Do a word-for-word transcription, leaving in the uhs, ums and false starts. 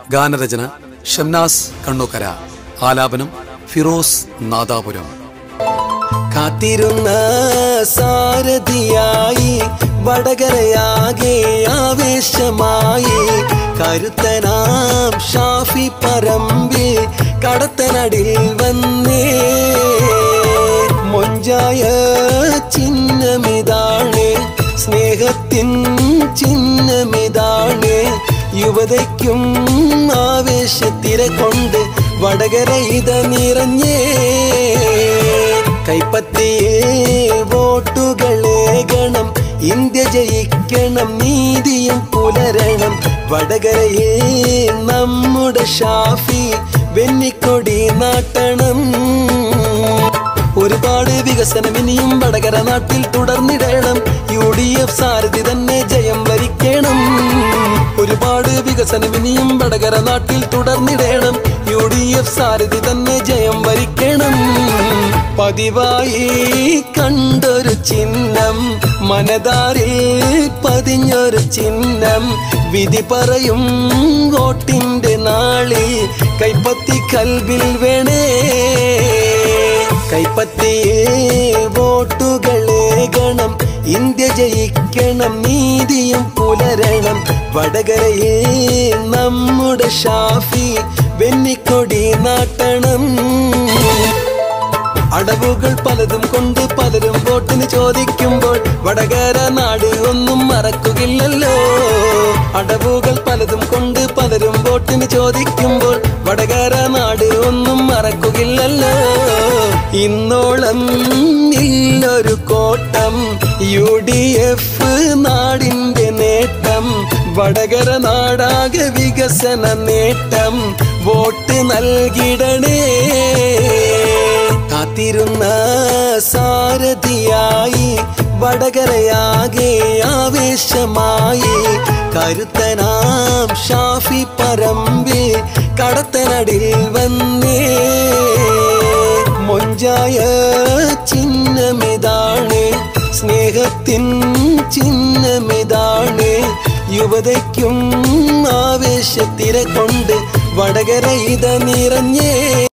ഗാനരചന ഷംനാസ് കണ്ണൂക്കര. ആലാപനം ഫിറോസ് നാദാപുരം. കാത്തിരുന്ന സാരഥിയായി വടകരയാകെ ആവേശമായി കരുത്തനാം ഷാഫി പറമ്പിൽ കടത്തനടിൽ വന്നേ. മൊഞ്ചായ ചിഹ്നമിതാണ്, സ്നേഹത്തിൻ ചിഹ്നമിതാണ്. യുവതയ്ക്കും ആവേശത്തിര കൊണ്ട് വടകര ഇത നിറഞ്ഞേ. കൈപ്പത്തിയെ വോട്ടുകളേകണം, ഇന്ത്യ ജയിക്കണം, നീതിയും പുലരണം. വടകരയെ നമ്മുടെ ഷാഫി വെന്നിക്കൊടി നാട്ടണം. ഒരുപാട് വികസനം ഇനിയും വടകര നാട്ടിൽ തുടർന്നിടണം. യു ഡി എഫ് സാരഥി തന്നെ ജയം വരിക്കണം. ഒരുപാട് വികസനം ഇനിയും വടകര നാട്ടിൽ തുടർന്നിടണം. യു ഡി എഫ് സാരഥി തന്നെ ജയം വരിക്കണം. പതിവായി കണ്ടൊരു ചിഹ്നം, മനതാരിൽ പതിഞ്ഞൊരു ചിഹ്നം. വിധി പറയും വോട്ടിന്റെ നാളിൽ കൈപ്പത്തി കൽബിൽ വേണേ. കൈപ്പത്തിയെ വോട്ടുകളേകണം, ഇന്ത്യ ജയിക്കണം, നീതിയും പുലരണം. വടകരയെ നമ്മുടെ ഷാഫി വെന്നിക്കൊടി നാട്ടണം. അടവുകൾ പലതും കൊണ്ട് പലരും വോട്ടിന് ചോദിക്കുമ്പോൾ വടകര നാട് ഒന്നും മറക്കുകയില്ലല്ലോ. അടവുകൾ പലതും കൊണ്ട് പലരും വോട്ടിന് ചോദിക്കുമ്പോൾ വടകര നാട് ഒന്നും മറക്കുകയില്ലല്ലോ. ഇന്നോളം ഇല്ലൊരു കോട്ടം, യു ഡി എഫ് നാടിന്റെ നേട്ടം. വടകര നാടാകെ വികസന നേട്ടം, വോട്ട് നൽകിടണേ. കാത്തിരുന്ന സാരഥിയായി വടകരയാകെ ആവേശമായി കരുത്തനാം ഷാഫി പറമ്പിൽ കടത്തനടിൽ വന്നേ. മൊഞ്ചായ ചിഹ്നമിതാണ്, സ്നേഹത്തിൻ ചിഹ്നമിതാണ്. യുവതയ്ക്കും ആവേശത്തിര കൊണ്ട് വടകര ഇത നിറഞ്ഞേ.